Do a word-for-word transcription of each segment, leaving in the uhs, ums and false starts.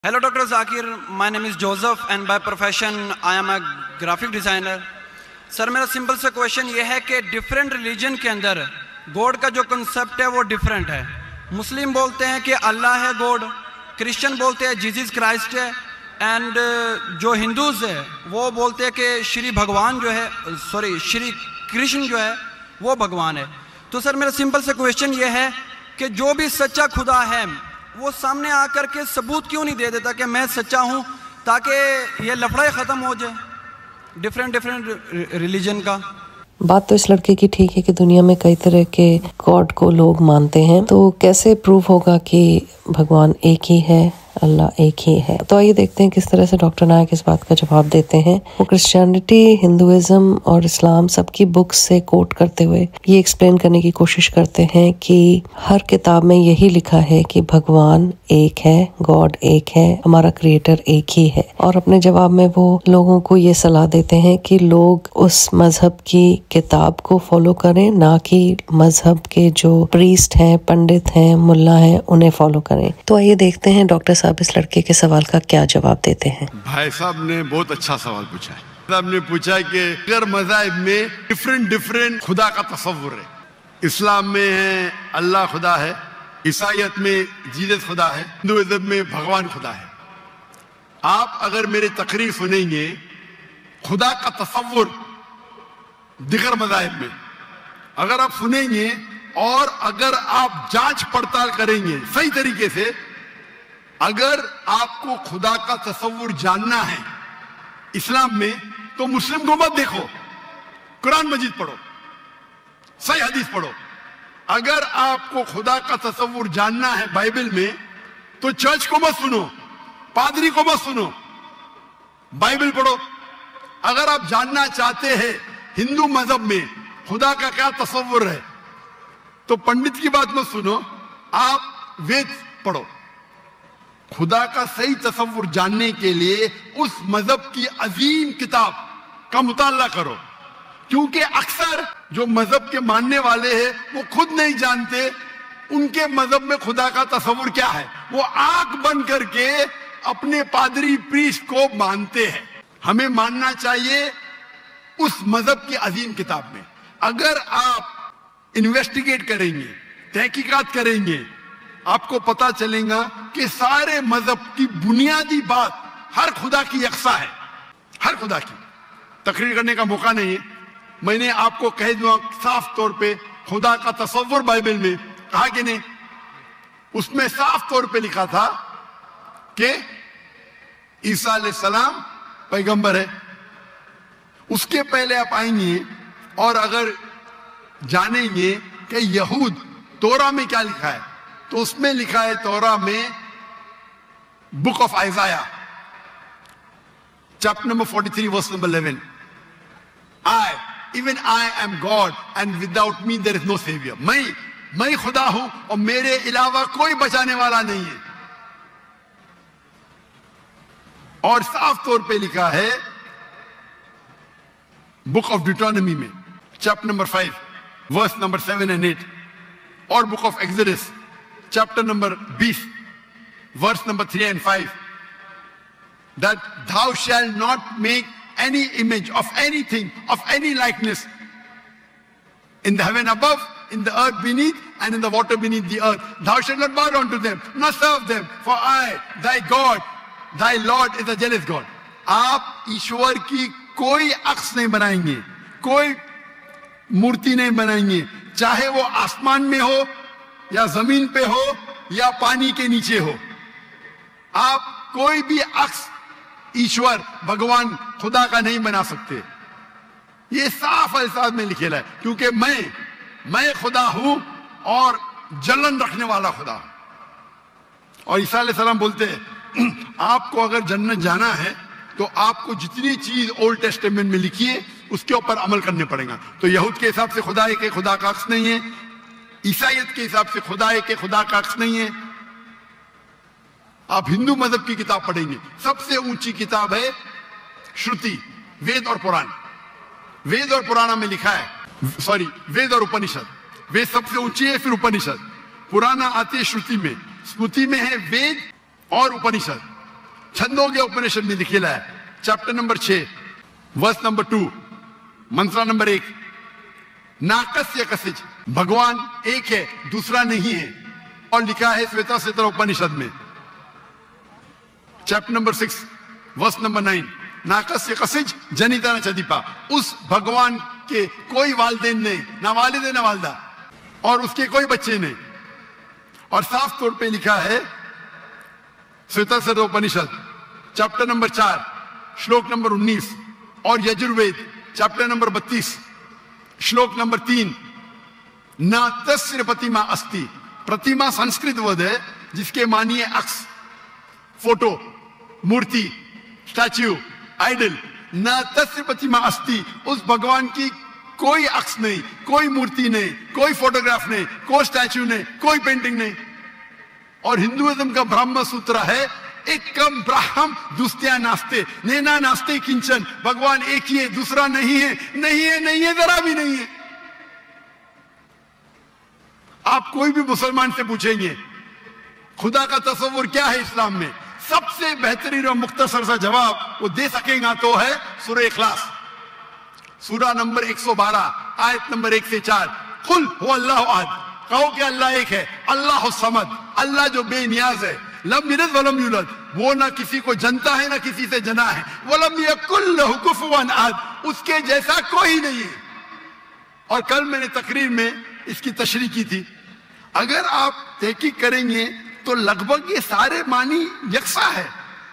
Hello, Doctor Zakir. My name is Joseph and by profession I am a graphic designer. Sir मेरा simple सा question ये है कि different religion के अंदर गॉड का जो कंसेप्ट है वो डिफरेंट है. मुस्लिम बोलते हैं कि अल्लाह है गॉड, क्रिश्चियन बोलते हैं जीसस क्राइस्ट है, एंड जो हिंदूज़ है वो बोलते हैं कि श्री भगवान जो है सॉरी श्री कृष्ण जो है वो भगवान है. तो सर मेरा सिंपल सा क्वेश्चन ये है कि जो भी सच्चा खुदा है वो सामने आकर के सबूत क्यों नहीं दे देता कि मैं सच्चा हूँ, ताकि ये लफड़ा ख़त्म हो जाए डिफरेंट डिफरेंट रिलीजन का. बात तो इस लड़के की ठीक है कि दुनिया में कई तरह के गॉड को लोग मानते हैं, तो कैसे प्रूव होगा कि भगवान एक ही है, अल्लाह एक ही है. तो आइए देखते हैं किस तरह से डॉक्टर नायक इस बात का जवाब देते हैं. वो क्रिश्चियनिटी, हिंदुइज्म और इस्लाम सबकी बुक्स से कोट करते हुए ये एक्सप्लेन करने की कोशिश करते हैं कि हर किताब में यही लिखा है कि भगवान एक है, गॉड एक है, हमारा क्रिएटर एक ही है. और अपने जवाब में वो लोगों को ये सलाह देते हैं कि लोग उस मजहब की किताब को फॉलो करें, ना कि मजहब के जो प्रीस्ट हैं, पंडित हैं, मुल्ला हैं, उन्हें फॉलो करें. तो आइए देखते हैं डॉक्टर साहब इस लड़के के सवाल का क्या जवाब देते हैं. भाई साहब ने बहुत अच्छा सवाल पूछा है. साहब ने पूछा कि अगर मज़ाहिब में डिफरेंट डिफरेंट खुदा का तस्वुर है, इस्लाम में है अल्लाह खुदा है, ईसाईयत में जीसस खुदा है, हिंदुइज्म में भगवान खुदा है. आप अगर मेरे तकरीर सुनेंगे खुदा का तस्वुर दिगर मज़ाहिब में अगर आप सुनेंगे और अगर आप जांच पड़ताल करेंगे सही तरीके से, अगर आपको खुदा का तस्वुर जानना है इस्लाम में तो मुस्लिम को मत देखो, कुरान मजीद पढ़ो, सही हदीस पढ़ो. अगर आपको खुदा का तस्वुर जानना है बाइबल में तो चर्च को मत सुनो, पादरी को मत सुनो, बाइबल पढ़ो. अगर आप जानना चाहते हैं हिंदू मजहब में खुदा का क्या तस्वुर है तो पंडित की बात मत सुनो, आप वेद पढ़ो. खुदा का सही तस्वुर जानने के लिए उस मजहब की अजीम किताब का मुताला करो, क्योंकि अक्सर जो मजहब के मानने वाले हैं वो खुद नहीं जानते उनके मजहब में खुदा का तस्वुर क्या है. वो आंख बंद करके अपने पादरी प्रीस्ट को मानते हैं. हमें मानना चाहिए उस मजहब की अजीम किताब में. अगर आप इन्वेस्टिगेट करेंगे, तहकीकात करेंगे, आपको पता चलेगा कि सारे मजहब की बुनियादी बात हर खुदा की यकसा है, हर खुदा की. तकरीर करने का मौका नहीं है, मैंने आपको कह दूं साफ तौर पे खुदा का तस्वुर बाइबल में कहा कि नहीं, उसमें साफ तौर पे लिखा था कि ईसा अलैहिस्सलाम पैगंबर है. उसके पहले आप आएंगे और अगर जानेंगे कि यहूद तोरा में क्या लिखा है तो उसमें लिखा है तोरा में book of Isaiah chapter number forty-three verse number eleven, I even I am God and without me there is no saviour. मैं मैं खुदा हूं और मेरे अलावा कोई बचाने वाला नहीं है. और साफ तौर पे लिखा है बुक ऑफ डिट्रोनॉमी में chapter number five verse number seven and eight, और book of Exodus chapter number twenty verse number three and five, that thou shalt not make any image of anything, of any likeness in the heaven above, in the earth beneath, and in the water beneath the earth. Thou shalt not bow down to them, nor serve them, for I, thy God, thy Lord is a jealous God. आप ईश्वर की कोई अक्स नहीं बनाएंगे, कोई मूर्ति नहीं बनाएंगे, चाहे वो आसमान में हो या जमीन पे हो या पानी के नीचे हो. आप कोई भी अक्स ईश्वर भगवान खुदा का नहीं बना सकते. ये साफ अल्फाज में लिखेला है, क्योंकि मैं मैं खुदा हूं और जलन रखने वाला खुदा. और ईसा अलैहिस्सलाम बोलते हैं आपको अगर जन्नत जाना है तो आपको जितनी चीज ओल्ड टेस्टामेंट में लिखी है उसके ऊपर अमल करने पड़ेगा. तो यहूद के हिसाब से खुदा एक है, खुदा का अक्स नहीं है. ईसाईयत के हिसाब से खुदा एक है, खुदा का अक्स नहीं है. आप हिंदू मजहब की किताब पढ़ेंगे, सबसे ऊंची किताब है श्रुति, वेद और पुराण. वेद और पुराण में लिखा है, सॉरी वेद और उपनिषद. वेद सबसे ऊंची है, फिर उपनिषद. पुराना आती है श्रुति में, स्मृति में है वेद और उपनिषद. छंदोग्य उपनिषद में लिखेला है, चैप्टर नंबर छह, वर्स नंबर टू, मंत्र नंबर एक, नाकस्य कसिच, भगवान एक है, दूसरा नहीं है। और लिखा है श्वेता श्वेता उपनिषद में, chapter number six, verse number nine, नाकस्य कसिच जनिता न चदीपा, उस भगवान के कोई वालिदैन नहीं, ना वालिद ना वालदा, और उसके कोई बच्चे नहीं। और साफ तौर पे लिखा है श्वेता श्वेता उपनिषद चैप्टर नंबर चार, श्लोक नंबर उन्नीस, और यजुर्वेद चैप्टर नंबर बत्तीस, श्लोक नंबर तीन, न तस्य प्रतिमा अस्ति, प्रतिमा संस्कृत वर्ड है जिसके मानिए अक्स, फोटो, मूर्ति, स्टैच्यू, आइडल। न तस्य प्रतिमा अस्ति, उस भगवान की कोई अक्स नहीं, कोई मूर्ति नहीं, कोई फोटोग्राफ नहीं, कोई स्टैच्यू नहीं, कोई पेंटिंग नहीं। और हिंदुइज्म का ब्रह्म सूत्र है, एकम ब्रह्म द्वितीया नास्ते, नैना नास्ते किंचन, भगवान एक ही है, दूसरा नहीं है, नहीं है, नहीं है, जरा भी नहीं है। आप कोई भी मुसलमान से पूछेंगे खुदा का तस्वुर क्या है इस्लाम में, सबसे बेहतरीन और मुख्तसर सा जवाब वो दे सकेगा तो है सूरह इखलास, सूरा नंबर एक सौ बारह, आयत नंबर एक से चार, कुल हु अल्लाहु अहद, कहो कि अल्लाह एक है, अल्लाह समद, अल्लाह जो बेनियाज है, लम यलिद वलम यूलद, वो ना किसी को जनता है ना किसी से जना है, वलम यकुल लहु कुफुवन अहद, उसके जैसा कोई नहीं है। और कल मैंने तकरीर में इसकी तशरीह की थी, अगर आप तहकीक करेंगे तो लगभग ये सारे मानी यकसा है,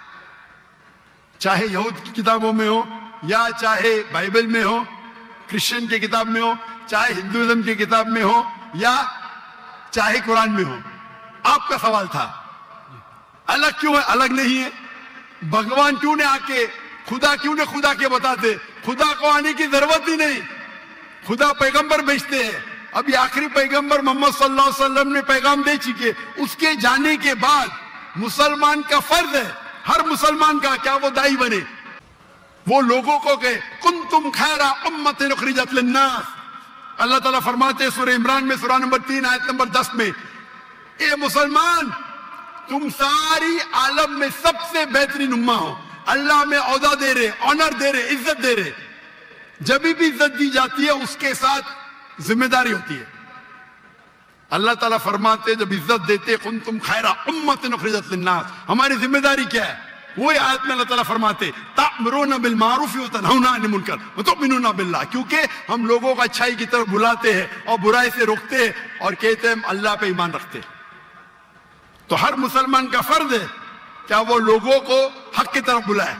चाहे यहूद की किताबों में हो या चाहे बाइबल में हो, क्रिश्चियन की किताब में हो, चाहे हिंदुइज्म की किताब में हो या चाहे कुरान में हो। आपका सवाल था अलग क्यों है, अलग नहीं है, भगवान क्यों ने आके, खुदा क्यों ने खुदा के बताते, खुदा को आने की जरूरत ही नहीं, खुदा पैगंबर भेजते हैं। अभी आखिरी पैगंबर मोहम्मद सल्लल्लाहु अलैहि वसल्लम ने पैगाम दे चुके, उसके जाने के बाद मुसलमान का फर्ज है, हर मुसलमान का, क्या वो दाई बने, वो लोगों को कहे कुंतुम खैरा उम्मतिन उखरिजत लिन्नास। अल्लाह ताला फरमाते हैं सूरह इमरान में, सूरा नंबर तीन, आयत नंबर दस में, ए मुसलमान तुम सारी आलम में सबसे बेहतरीन उम्मा हो। अल्लाह में औदा दे रहे, ऑनर दे रहे, इज्जत दे रहे। जब भी इज्जत दी जाती है उसके साथ जिम्मेदारी होती है। अल्लाह ताला फरमाते जब इज्जत देते कुंतुम खैरा उम्मतिन उखरिजत लिन्नास, हमारी जिम्मेदारी क्या है, वही आयत में अल्लाह ताला फरमाते तामुरूना बिल मारूफ व तनहौना अनिल मुनकर व तुमिनूना बिल्लाह, क्योंकि हम लोगों को अच्छाई की तरफ बुलाते हैं और बुराई से रोकते हैं और कहते हैं हम अल्लाह पे ईमान रखते हैं। तो हर मुसलमान का फर्ज है क्या वो लोगों को हक की तरफ बुलाए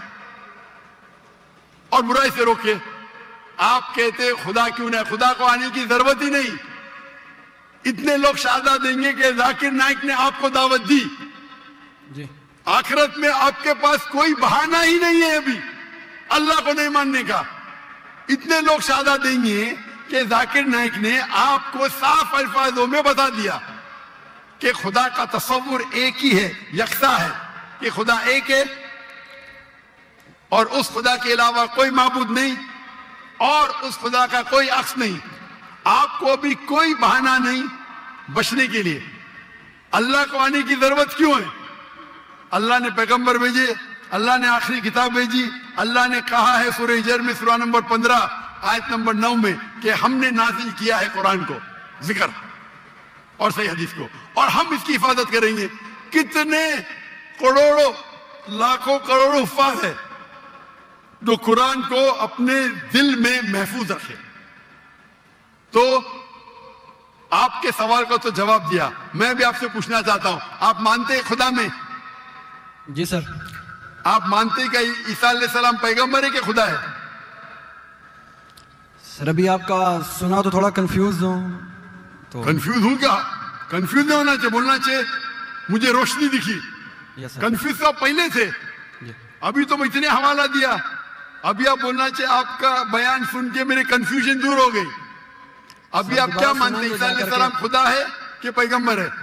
और बुराई से रोके। आप कहते खुदा क्यों नहीं, खुदा को आने की जरूरत ही नहीं। इतने लोग शहादत देंगे कि जाकिर नाइक ने आपको दावत दी जी, आखिरत में आपके पास कोई बहाना ही नहीं है अभी अल्लाह को नहीं मानने का। इतने लोग शहादत देंगे कि जाकिर नाइक ने आपको साफ अल्फाजों में बता दिया कि खुदा का तस्वुर एक ही है, यकसा है, कि खुदा एक है और उस खुदा के अलावा कोई माबूद नहीं और उस खुदा का कोई अक्स नहीं। आपको अभी कोई बहाना नहीं बचने के लिए। अल्लाह को आने की जरूरत क्यों है? अल्लाह ने पैगंबर भेजे, अल्लाह ने आखिरी किताब भेजी, अल्लाह ने कहा है सूरह हिजर में सूरा नंबर पंद्रह आयत नंबर नौ में कि हमने नाजिल किया है कुरान को, जिक्र और सही हदीस को, और हम इसकी हिफाजत करेंगे। कितने करोड़ों लाखों करोड़ों हुफ्फाज़ है जो कुरान को अपने दिल में महफूज रखे। तो आपके सवाल का तो जवाब दिया, मैं भी आपसे पूछना चाहता हूं, आप मानते हैं खुदा में? जी सर। आप मानते हैं कि ईसा अलैहिस्सलाम पैगंबर है कि खुदा है? सर अभी आपका सुना तो थोड़ा कंफ्यूज हूं। तो कंफ्यूज हूं क्या? कंफ्यूज नहीं होना चाहिए, बोलना चाहिए मुझे रोशनी दिखी। कंफ्यूज तो पहले थे, अभी तो मैं इतने हवाला दिया, अभी आप बोलना चाहिए आपका बयान सुन के मेरे कंफ्यूजन दूर हो गई। अभी आप क्या मानते हैं, ईसा अलैहिस्सलाम खुदा है कि पैगंबर है?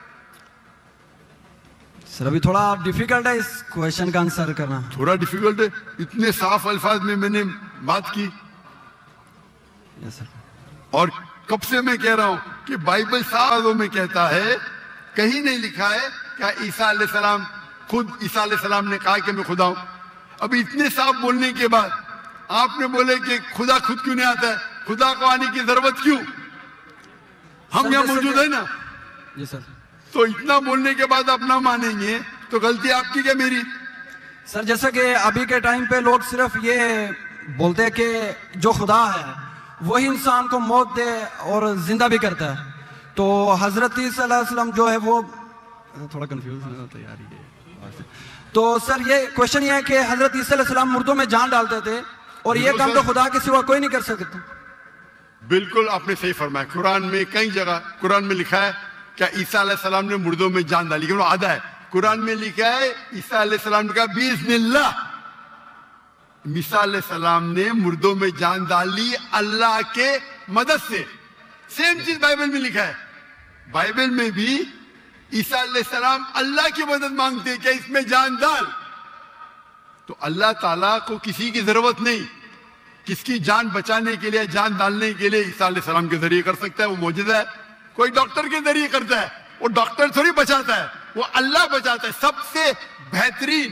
सर अभी थोड़ा डिफिकल्ट है इस क्वेश्चन का आंसर करना। थोड़ा डिफिकल्ट है, इतने साफ अल्फाज में मैंने बात की। Yes sir. और कब से मैं कह रहा हूं कि बाइबल साफ में कहता है, कहीं नहीं लिखा है क्या ईसा अलैहिस्सलाम خود عیسیٰ علیہ السلام نے کہا کہ میں خدا ہوں. ابھی اتنے صاف بولنے کے بعد آپ نے بولے کہ خدا خود کیوں نہیں آتا ہے, خدا کو آنے کی ضرورت کیوں؟ ہم یہاں موجود ہیں نا. جی سر. تو اتنا بولنے کے بعد آپ نہ مانیں گے تو غلطی آپ کی کیا میری؟ سر جیسا کہ ابھی کے ٹائم پہ لوگ صرف یہ بولتے ہیں کہ جو خدا ہے وہی انسان کو موت دے اور زندہ بھی کرتا ہے. تو حضرت صلی اللہ علیہ وسلم جو ہے وہ تھوڑا کنفیوز ہے تیاری ہے. تو سر یہ کوشچن یہ ہے کہ حضرت عیسیٰ علیہ السلام مردوں میں جان ڈالتے تھے اور یہ کام تو خدا کے سوا کوئی نہیں کر سکتا. بالکل آپ نے صحیح فرمایا. قرآن میں کئی جگہ قرآن میں لکھا ہے کہ عیسیٰ علیہ السلام نے مردوں میں جان ڈالی, وہ آدھا ہے. قرآن میں لکھا ہے عیسیٰ علیہ السلام نے کہا بسم اللہ. عیسیٰ علیہ السلام نے مردوں میں جان ڈالی اللہ کے مدد سے. سیم چیز بائبل میں لکھا ہے. بائبل میں بھی عیسیٰ علیہ السلام اللہ کی مدد مانگتے کہ اس میں جان ڈال. تو اللہ تعالیٰ کو کسی کی ضرورت نہیں. کس کی جان بچانے کے لیے, جان ڈالنے کے لیے عیسیٰ علیہ السلام کے ذریعے کر سکتا ہے. وہ معجزہ ہے. کوئی ڈاکٹر کے ذریعے کرتا ہے, وہ ڈاکٹر تھوڑی بچاتا ہے, وہ اللہ بچاتا ہے. سب سے بہترین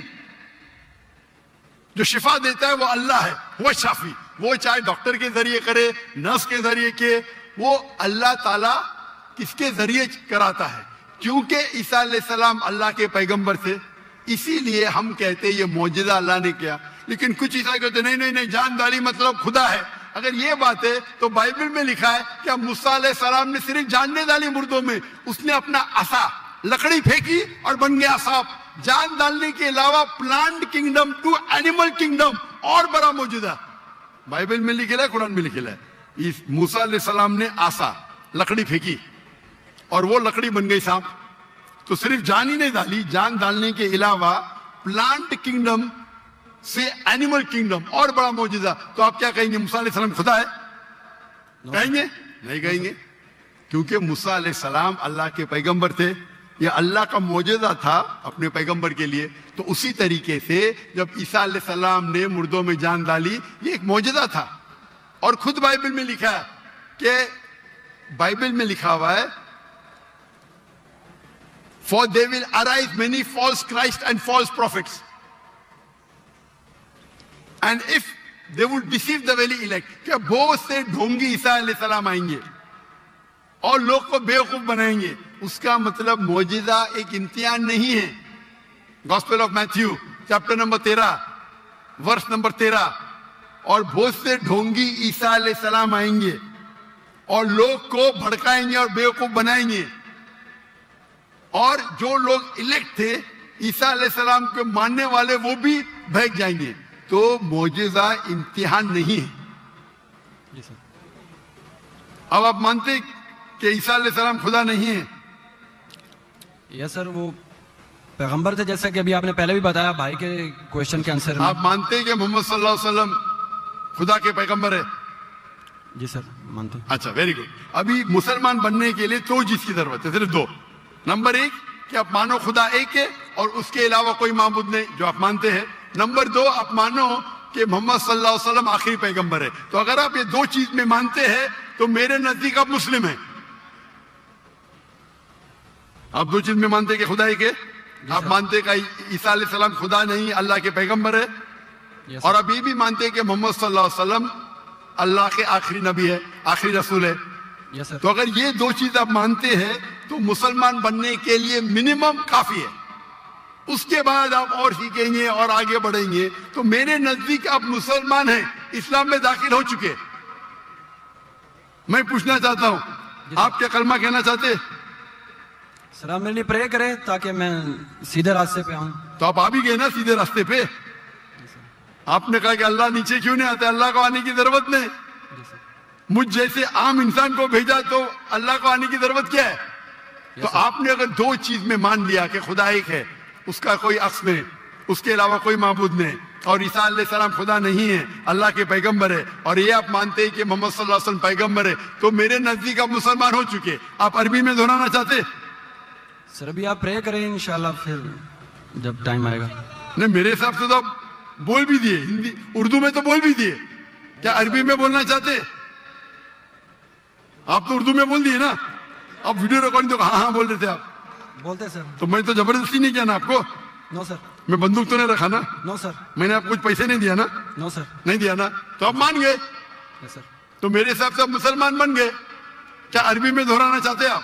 جو شفا دیتا ہے وہ اللہ ہے, وہ شافی. وہ چاہے ڈاکٹر کے ذریعے کرے, نرس کے ذریعے کے, وہ اللہ تعالیٰ کس کے ذریعے کراتا ہے. کیونکہ عیسیٰ علیہ السلام اللہ کے پیغمبر تھے, اسی لیے ہم کہتے یہ معجزہ اللہ نے کیا. لیکن کچھ عیسائی کہتے نہیں نہیں نہیں جان ڈالی مطلب خدا ہے. اگر یہ بات ہے تو بائبل میں لکھا ہے کہ موسیٰ علیہ السلام نے صرف جان نہیں ڈالی مردوں میں, اس نے اپنا عصا لکڑی پھینکی اور بن گیا سانپ. جان ڈالنے کے علاوہ plant kingdom to animal kingdom اور بڑا معجزہ بائبل میں لکھا ہے, قرآن میں لکھا ہے. موسیٰ علیہ السلام نے عصا لکڑی پھینکی اور وہ لکڑی بن گئی سانپ. تو صرف جان ہی نہیں ڈالی, جان ڈالنے کے علاوہ پلانٹ کنگڈم سے اینیمل کنگڈم اور بڑا معجزہ. تو آپ کیا کہیں گے موسیٰ علیہ السلام خدا ہے؟ کہیں گے نہیں کہیں گے, کیونکہ موسیٰ علیہ السلام اللہ کے پیغمبر تھے. یہ اللہ کا معجزہ تھا اپنے پیغمبر کے لیے. تو اسی طریقے سے جب عیسیٰ علیہ السلام نے مردوں میں جان ڈالی یہ ایک معجزہ تھا. اور خود بائبل میں لکھا ہے کہ بائبل میں لکھا ہوا ہے For there will arise many false Christ and false prophets. And if they would deceive the very elect, کہ بہت سے ڈھونگی عیسیٰ علیہ السلام آئیں گے اور لوگ کو بیوقوف بنائیں گے. اس کا مطلب معجزہ ایک امتحان نہیں ہے. Gospel of Matthew chapter number تیرہ ورس نمبر تیرہ. اور بہت سے ڈھونگی عیسیٰ علیہ السلام آئیں گے اور لوگ کو بھڑکائیں گے اور بیوقوف بنائیں گے. اور جو لوگ الیکٹ تھے عیسیٰ علیہ السلام کے ماننے والے وہ بھی بھاگ جائیں گے. تو معجزہ امتحان نہیں ہے. اب آپ مانتے کہ عیسیٰ علیہ السلام خدا نہیں ہے؟ یس سر, وہ پیغمبر تھے جیسا کہ ابھی آپ نے پہلے بھی بتایا بھائی کے کوئسچن کے آنسر میں. آپ مانتے کہ محمد صلی اللہ علیہ وسلم خدا کے پیغمبر ہے؟ جی سر مانتے. اچھا ویری گڈ. ابھی مسلمان بننے کے لیے دو چیز کی ضرورت ہے, صرف دو. نمبر ایک کہ آپ مانو خدا ایک ہے اور اس کے علاوہ کوئی معبود نہیں, جو آپ مانتے ہیں. نمبر دو آپ مانو کہ محمد صلی اللہ علیہ وسلم آخری پیغمبر ہے. تو اگر آپ یہ دو چیز میں مانتے ہیں تو میرے نزدیک آپ مسلم ہیں. آپ دو چیز میں مانتے ہیں کہ خدا ایک ہے, آپ مانتے کہ عیسیٰ علیہ السلام خدا نہیں اللہ کے پیغمبر ہے, اور آپ یہ بھی مانتے ہیں کہ محمد صلی اللہ علیہ وسلم اللہ کے آخری نبی ہے, آخری رسول ہے. تو اگر یہ دو چیز آپ مانتے ہیں تو مسلمان بننے کے لیے منیمم کافی ہے. اس کے بعد آپ اور سیکھیں گے اور آگے بڑھیں گے. تو میرے نزدیک آپ مسلمان ہیں, اسلام میں داخل ہو چکے. میں پوچھنا چاہتا ہوں آپ کیا کلمہ کہنا چاہتے؟ سر آپ میرے لیے پرے کریں تاکہ میں سیدھے راستے پہ آؤں. تو آپ آ بھی گئے نا سیدھے راستے پہ. آپ نے کہا کہ اللہ نیچے کیوں نہیں آتا, اللہ کو آنے کی ضرورت نہیں. مجھ جیسے عام انسان کو بھیجا تو اللہ کو آنے کی ضرورت کیا ہے؟ تو آپ نے اگر دو چیز میں مان لیا کہ خدا ایک ہے, اس کا کوئی عکس نہیں, اس کے علاوہ کوئی معبود نہیں, اور عیسیٰ علیہ السلام خدا نہیں ہے اللہ کے پیغمبر ہے, اور یہ آپ مانتے ہیں کہ محمد صلی اللہ علیہ وسلم پیغمبر ہے, تو میرے نزدیک آپ مسلمان ہو چکے. آپ عربی میں دہرانا چاہتے؟ سر ابھی آپ پرے کریں انشاءاللہ, پھر جب ٹائم آئے گا. نہیں میرے حساب سے تو آپ بول بھی دیے, ہندی اردو میں تو بول بھی دیے. کیا عربی میں بولنا چاہتے؟ آپ تو اردو میں بول دیے نا. آپ ویڈیو ریکارڈنگ تو ہاں ہاں بول رہے تھے آپ. بولتے سر. تو میں تو زبردستی نہیں کیا نا آپ کو. नो सर, मैं बंदूक तो नहीं रखा ना, नो सर, मैंने आपको कुछ पैसे नहीं दिया ना, नो सर, नहीं दिया ना, तो आप मान गए, यस सर, तो मेरे हिसाब से आप मुसलमान बन गए। क्या अरबी में दोहराना चाहते हैं आप?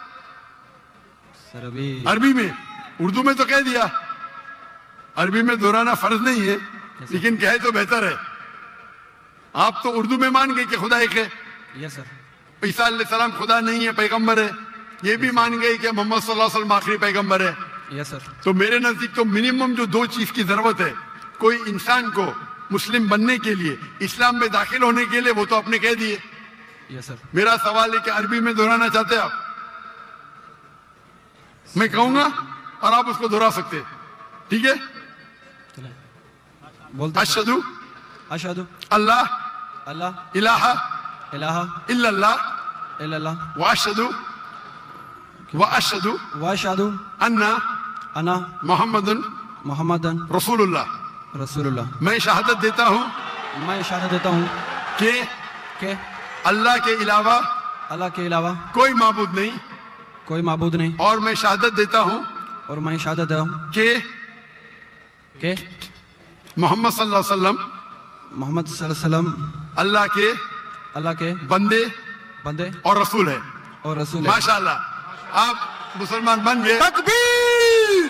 सर अभी अरबी में, उर्दू में तो कह दिया, अरबी में दोहराना फर्ज नहीं है, लेकिन कहे तो बेहतर है। आप तो उर्दू में मान गए कि खुदा एक है, यस सर, ईसा अलैहिस्सलाम खुदा नहीं है, पैगंबर है, ये भी मान गए कि मोहम्मद सल्लल्लाहु अलैहि वसल्लम आखिरी पैगंबर है। यस सर, तो मेरे नजदीक तो मिनिमम जो दो चीज की जरूरत है कोई इंसान को मुस्लिम बनने के लिए, इस्लाम में दाखिल होने के लिए, वो तो आपने कह दिए। यस सर, मेरा सवाल है कि अरबी में दोहराना चाहते हैं आप? मैं कहूंगा और आप उसको दोहरा सकते हैं, ठीक है? बोलते हैं। अशहदु अशहदु अल्लाह अल्लाह इलाहा इलाहा इल्लल्लाह इल्लल्लाह व अशहदु व अशहदु व अशहदु अन्ना अन्ना मोहम्मदन मुहम्मदन रसूलुल्लाह। रसूलुल्लाह। मैं शहादत देता हूं मैं इशारा देता हूँ कि कि अल्लाह के अलावा अल्लाह के अलावा कोई माबूद नहीं, कोई माबूद नहीं, और मैं शहादत देता हूं और मैं इशारा देता हूँ कि कि मोहम्मद सल्लल्लाहु अलैहि वसल्लम मोहम्मद सल्लल्लाहु अलैहि वसल्लम अल्लाह के अल्लाह के बंदे बंदे और रसूल है। और रसूल है। माशाअल्लाह, आप मुसलमान बन गए। तकबीर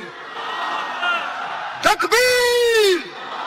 तकबीर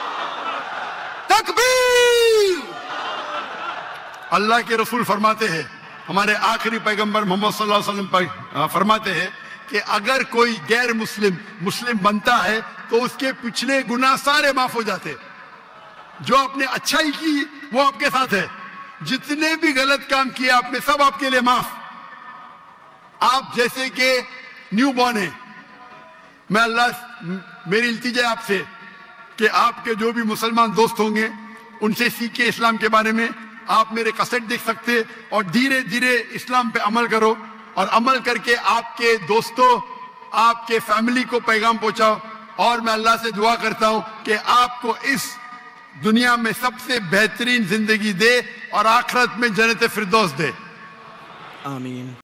तकबीर। अल्लाह के रसूल फरमाते हैं, हमारे आखिरी पैगंबर मोहम्मद सल्लल्लाहु अलैहि वसल्लम पर फरमाते हैं कि अगर कोई गैर मुस्लिम मुस्लिम बनता है तो उसके पिछले गुनाह सारे माफ हो जाते। जो आपने अच्छाई की वो आपके साथ है, जितने भी गलत काम किए आपने सब आपके लिए माफ। आप जैसे कि न्यू बॉर्न है, मैं अल्लाह मेरी इल्तिजा है आपसे कि आपके जो भी मुसलमान दोस्त होंगे उनसे सीखे इस्लाम के बारे में। आप मेरे कैसेट देख सकते और धीरे धीरे इस्लाम पे अमल करो, और अमल करके आपके दोस्तों आपके फैमिली को पैगाम पहुंचाओ। और मैं अल्लाह से दुआ करता हूं कि आपको इस दुनिया में सबसे बेहतरीन जिंदगी दे और आखिरत में जन्नत फिरदौस दे। आमीन।